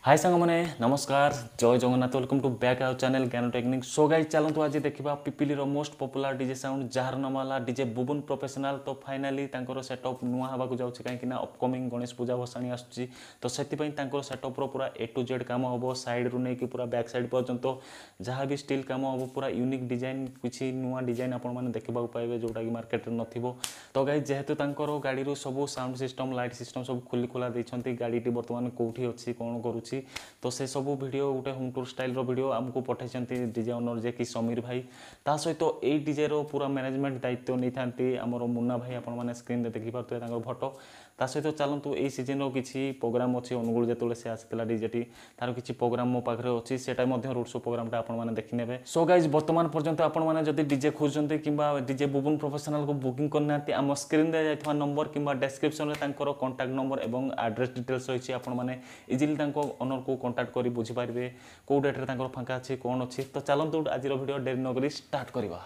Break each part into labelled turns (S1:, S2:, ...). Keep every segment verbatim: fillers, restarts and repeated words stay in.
S1: हाय सांग मैंने नमस्कार जय Jagannath welcome to back our channel Gyan technique. So guys चलतु आज देखा पिपिली रो मोस्ट पॉपुलर डीजे साउंड जार नाम है डीजे बुबुन प्रोफेशनल। तो फाइनाली तांकर सेटअप नुआ हवा को जाउछि काहे कि ना अपकमिंग गणेश पूजा भसानी आसुछि। तो सेति पई तांकर सेटअप रो पूरा ए टू जेड काम हबो साइड रु नै कि पूरा बैक साइड पर्यंत जहाँ भी स्टील काम हबो पूरा यूनिक डिजाइन किछि नुआ डिजाइन आपण माने देखबा पाइबे जोटा कि मार्केट रे नथिबो। तो गाइस जेहेतु तांकर गाड़ी रो सब साउंड सिस्टम लाइट सिस्टम सब खुली खुला दैछंती गाड़ीटी वर्तमान कोठी अछि कोन करूछि। तो से सब वीडियो गोटे होम टूर स्टाइल रो वीडियो आमको पठाइछंती डीजे ओनर जे कि समीर भाई। ता सहित तो ए डीजे रो पूरा मैनेजमेंट दायित्व नै थांती हमरो मुन्ना भाई आपण माने स्क्रीन रे देखि पारतै तांकर फोटो। ता सहित तो चलंतु ए सीजन रो किछि प्रोग्राम अछि अनुगुल जेतले से आसितला डीजेटी तार किछि प्रोग्राम मो पाखरे अछि सेटा मध्ये रोड शो प्रोग्राम ता आपण माने देखि नेबे। सो गाइस वर्तमान पर्यंत आपण माने जदी डीजे खोजंती किबा डीजे बुबुन प्रोफेशनल को बुकिंग करनाती हम स्क्रीन रे जायथवा नंबर किबा डिस्क्रिप्शन रे तांकर कांटेक्ट नंबर एवं एड्रेस डिटेल्स रहिछि आपण माने इजिली तांको ओनर को कांटेक्ट करी बुझी पारबे को डेट रे तांकर फांका अछि कोन अछि। तो चलंतु आज रो वीडियो डेरी न करी स्टार्ट करबा।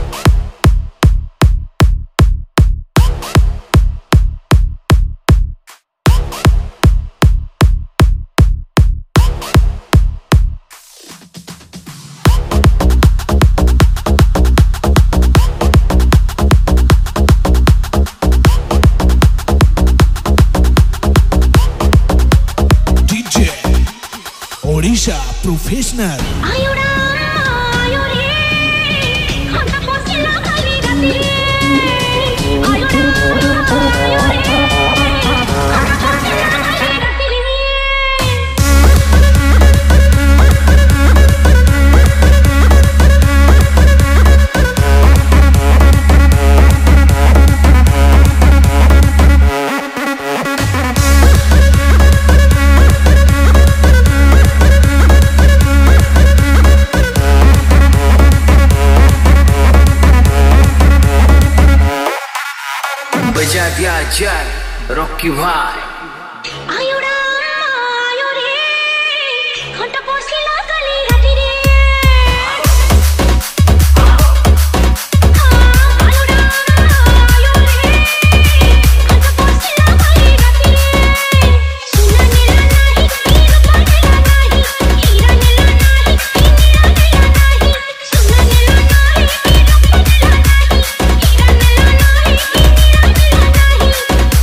S2: Orisha Professional
S3: Ayuda ayuri khanta posila kali gati ayuda ayuri khanta posila kali gati
S4: बजा दिया जाए रॉकी भाई
S3: ayuda ayuri khanta posila kali gati re ayuda ayuri khanta posila kali gati re suna nila nahi Heer पगला nahi हीरा nila nahi हीरा nila nahi suna nila nahi Heer पगला nahi हीरा nila nahi हीरा nila nahi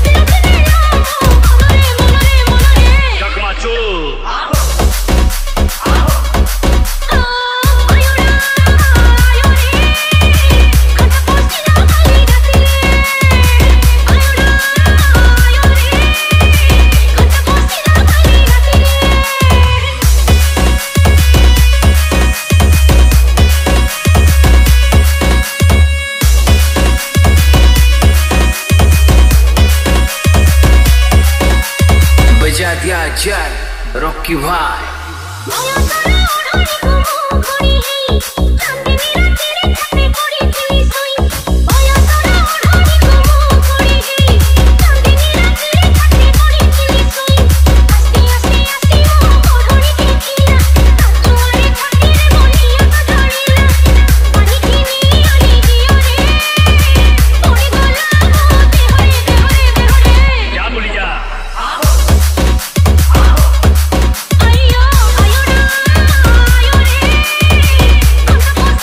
S4: बजा दिया जाए Rocky भाई
S3: ayuda ayuda ayuda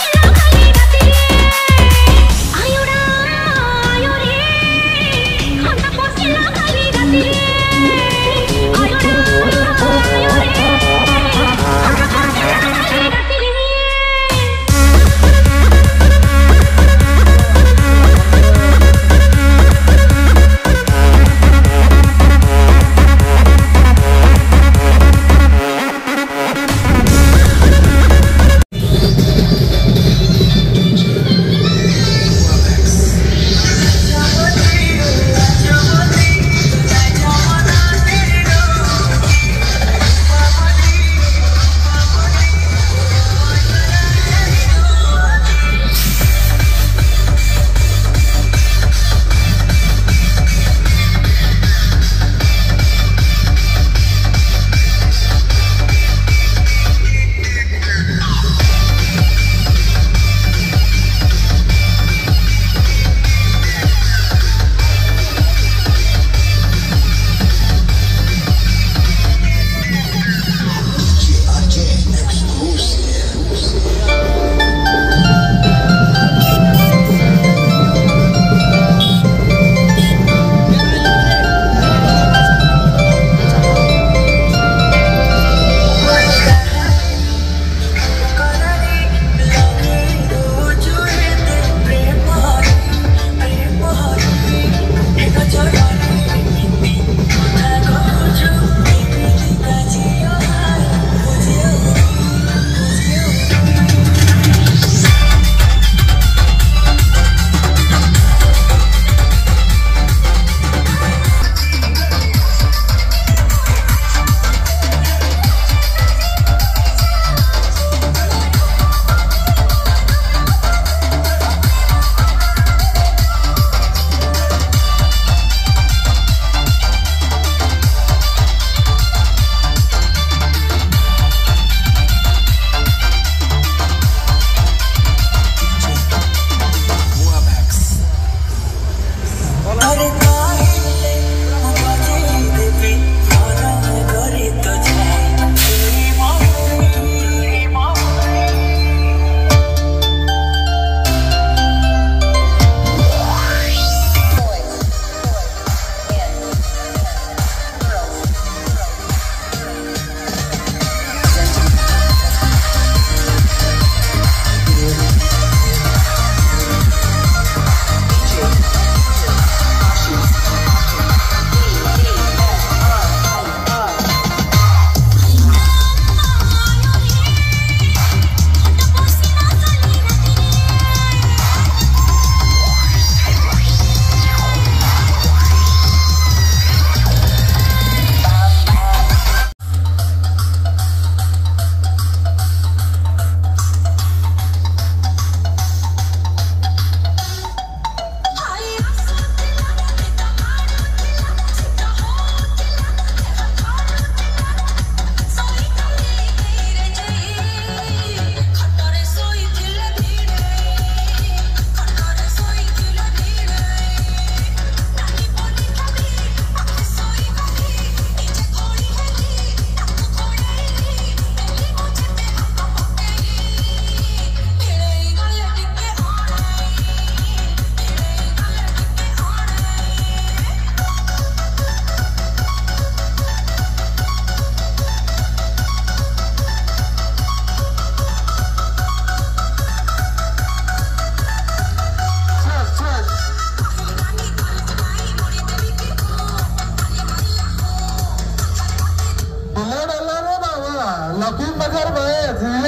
S5: लकी नगर गए थे